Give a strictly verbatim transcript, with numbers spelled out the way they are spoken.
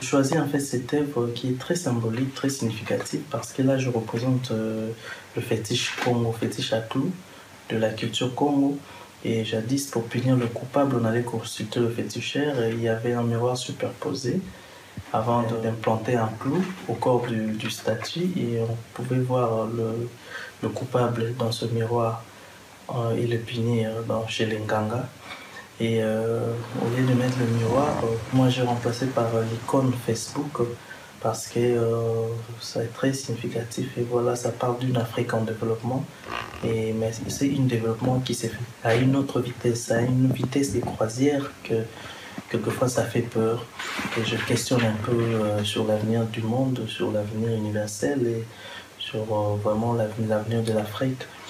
J'ai choisi en fait cette œuvre qui est très symbolique, très significative, parce que là je représente euh, le fétiche Congo, fétiche à clous de la culture Congo. Et jadis, pour punir le coupable, on allait consulter le féticheur et il y avait un miroir superposé avant d'implanter un clou au corps du, du statut et on pouvait voir le, le coupable dans ce miroir euh, et le punir dans, chez les Nganga. Et euh, au lieu de mettre le miroir, euh, moi j'ai remplacé par euh, l'icône Facebook euh, parce que euh, ça est très significatif et voilà, ça parle d'une Afrique en développement. Et, mais c'est un développement qui s'est fait à une autre vitesse, à une vitesse de croisière que quelquefois ça fait peur. Et je questionne un peu euh, sur l'avenir du monde, sur l'avenir universel et sur euh, vraiment l'avenir de l'Afrique.